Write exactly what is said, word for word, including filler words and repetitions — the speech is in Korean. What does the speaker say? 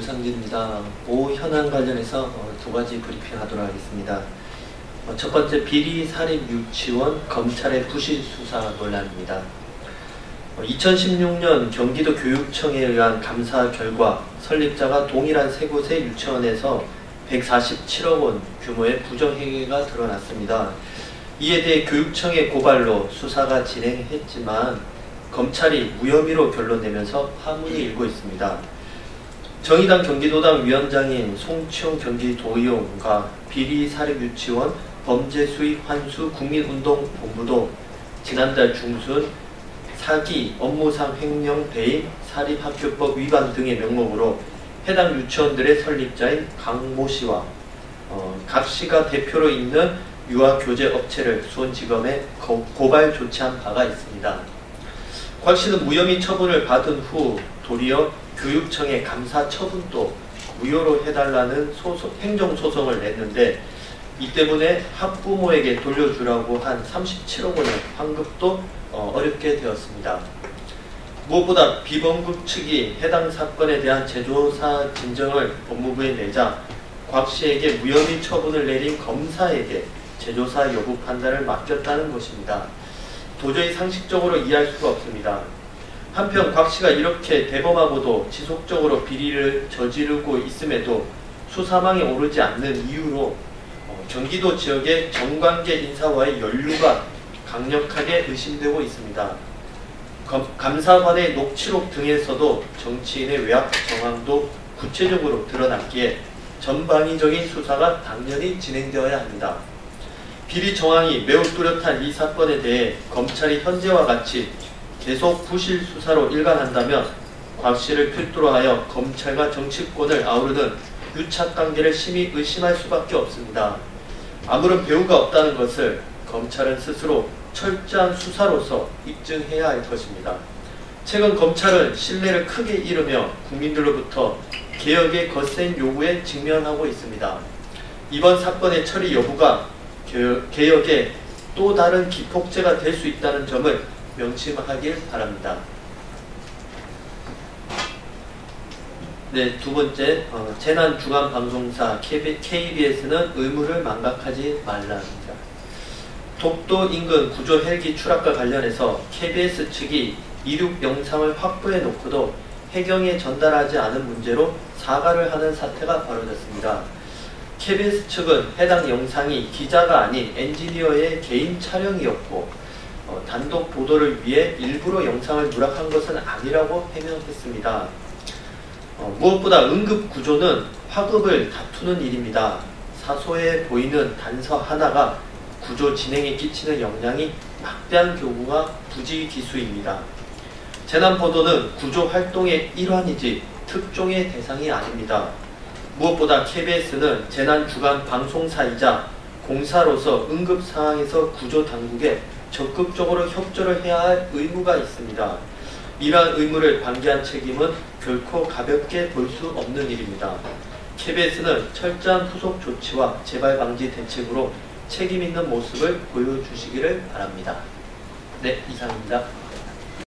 유상진입니다. 오 현안 관련해서 두 가지 브리핑하도록 하겠습니다. 첫 번째, 비리 사립 유치원 검찰의 부실 수사 논란입니다. 이천십육 년 경기도 교육청에 의한 감사 결과 설립자가 동일한 세 곳의 유치원에서 백사십칠억 원 규모의 부정행위가 드러났습니다. 이에 대해 교육청의 고발로 수사가 진행했지만 검찰이 무혐의로 결론 내면서 파문이 일고 있습니다. 정의당 경기도당 위원장인 송치용 경기도의원과 비리 사립유치원 범죄 수익 환수 국민운동본부도 지난달 중순 사기, 업무상 횡령, 배임, 사립학교법 위반 등의 명목으로 해당 유치원들의 설립자인 강모 씨와 어, 각 씨가 대표로 있는 유아교재 업체를 수원지검에 고, 고발 조치한 바가 있습니다. 곽 씨는 무혐의 처분을 받은 후 도리어 교육청에 감사 처분도 무효로 해달라는 소송, 행정소송을 냈는데 이 때문에 학부모에게 돌려주라고 한 삼십칠억 원의 환급도 어, 어렵게 되었습니다. 무엇보다 비범국 측이 해당 사건에 대한 재조사 진정을 법무부에 내자 곽 씨에게 무혐의 처분을 내린 검사에게 재조사 여부 판단을 맡겼다는 것입니다. 도저히 상식적으로 이해할 수가 없습니다. 한편 곽 씨가 이렇게 대범하고도 지속적으로 비리를 저지르고 있음에도 수사망에 오르지 않는 이유로 어, 경기도 지역의 정관계 인사와의 연루가 강력하게 의심되고 있습니다. 검, 감사관의 녹취록 등에서도 정치인의 외압 정황도 구체적으로 드러났기에 전방위적인 수사가 당연히 진행되어야 합니다. 비리 정황이 매우 뚜렷한 이 사건에 대해 검찰이 현재와 같이 계속 부실 수사로 일관한다면 곽 씨를 필두로 하여 검찰과 정치권을 아우르는 유착관계를 심히 의심할 수밖에 없습니다. 아무런 배후가 없다는 것을 검찰은 스스로 철저한 수사로서 입증해야 할 것입니다. 최근 검찰은 신뢰를 크게 잃으며 국민들로부터 개혁의 거센 요구에 직면하고 있습니다. 이번 사건의 처리 여부가 개혁의 또 다른 기폭제가 될 수 있다는 점을 명심하길 바랍니다. 네, 두 번째, 어, 재난주간방송사 케이비에스는 의무를 망각하지 말라입니다. 독도 인근 구조 헬기 추락과 관련해서 케이비에스 측이 이륙 영상을 확보해 놓고도 해경에 전달하지 않은 문제로 사과를 하는 사태가 벌어졌습니다. 케이비에스 측은 해당 영상이 기자가 아닌 엔지니어의 개인 촬영이었고 어, 단독 보도를 위해 일부러 영상을 누락한 것은 아니라고 해명했습니다. 어, 무엇보다 응급구조는 화급을 다투는 일입니다. 사소해 보이는 단서 하나가 구조 진행에 끼치는 영향이 막대한 경우가 부지기수입니다. 재난보도는 구조활동의 일환이지 특종의 대상이 아닙니다. 무엇보다 케이비에스는 재난주간방송사이자 공사로서 응급상황에서 구조당국에 적극적으로 협조를 해야 할 의무가 있습니다. 이러한 의무를 방기한 책임은 결코 가볍게 볼 수 없는 일입니다. 케이비에스는 철저한 후속 조치와 재발 방지 대책으로 책임 있는 모습을 보여주시기를 바랍니다. 네, 이상입니다.